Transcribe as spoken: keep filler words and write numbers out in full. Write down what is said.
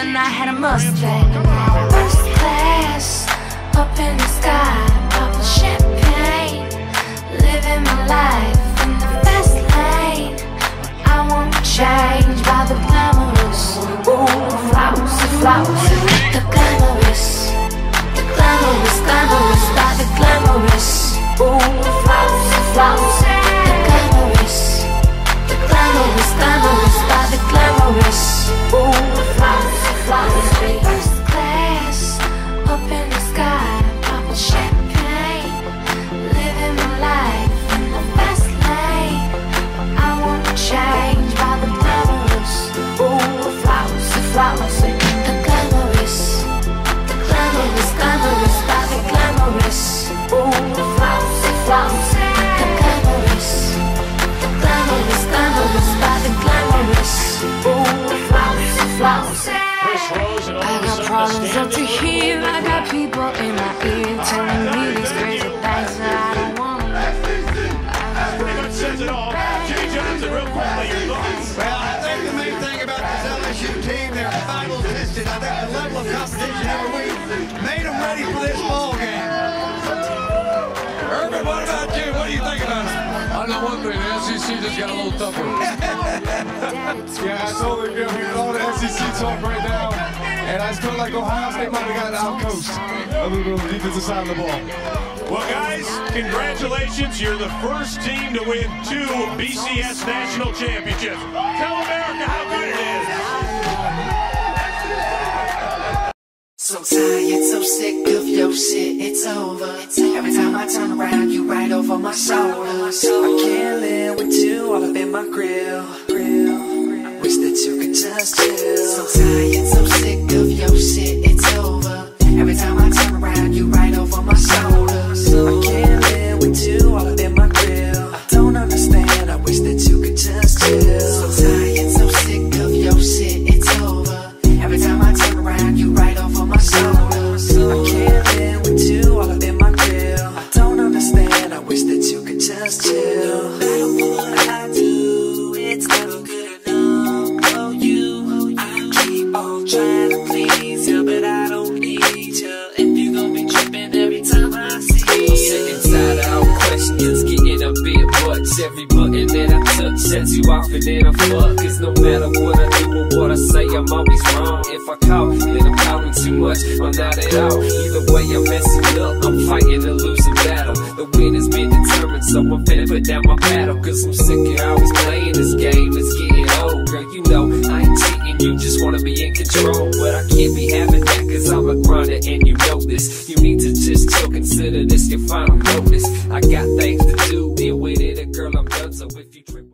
and I had a Mustang. First class, up in the sky, popping champagne, living my life in the fast lane. I won't change by the glamorous. Ooh, flowers, flowers, the glamorous, the glamorous, glamorous by the glamorous. Ooh, flowers, flowers, the glamorous, the glamorous, glamorous by the glamorous. Ooh, flowers, flowers. First class, up in the sky, popping champagne, living my life in the fast lane. I won't change by the glamorous. Ooh, flowers, flowers, the glamorous, the glamorous, glamorous by the glamorous. Ooh, flowers, flowers, the glamorous, the glamorous, glamorous by the glamorous. Ooh, flowers, flowers. I got problems up to here, I got people in my ear telling me these crazy things that I don't want to. Pretty much says it all. Jimmy Johnson, real quickly, your thoughts? Well, I think the main thing about this L S U team, they're finals tested. I think the level of competition every week made them ready for this ball game. Urban, what about you? What do you think about it? I know one thing, the S E C just got a little tougher. Yeah, I totally agree with all the S E C talk right now. And I just feel like Ohio State might have gotten out-coached a little bit on the defensive side of the ball. Well, guys, congratulations. You're the first team to win two B C S national championships. Tell America how good it is. So tired, so sick of your shit, it's over. Every time I turn around, you right over my shoulder. I can't live with you all up in my grill. I wish that you could just chill. So tired, so sick of your shit, it's over. Every time I turn around, you right over my shoulder. I can't live with you all up in my grill. I don't understand, I wish that you could just chill. So tired, so sick of your shit, it's over. Every time I turn around, you right over my shoulder. I can't live with you all up in my grill. I don't understand, I wish that you could just chill. No matter what I do, it's never good enough for you. I keep on trying to please you, but I don't need you. If you gon' be tripping every time I see you. I'm sick and tired of all questions, getting a bit much. Every button that I touch sets you off and then I fuck. Cause no matter what I do or what I say, I'm always wrong. If I call, then I'm calling too much, or not at all. Either way, I'm messing up, I'm fighting a losing battle. The win has been determined, so I'm finna put down my paddle. Cause I'm sick of always playing this game, it's getting old. Girl, you know, I ain't cheating, you just wanna be in control. But I can't be having that, cause I'm a grinder and you know this. You need to just chill, consider this your final notice. I got things to do, deal with it, and girl, I'm done, so if you trip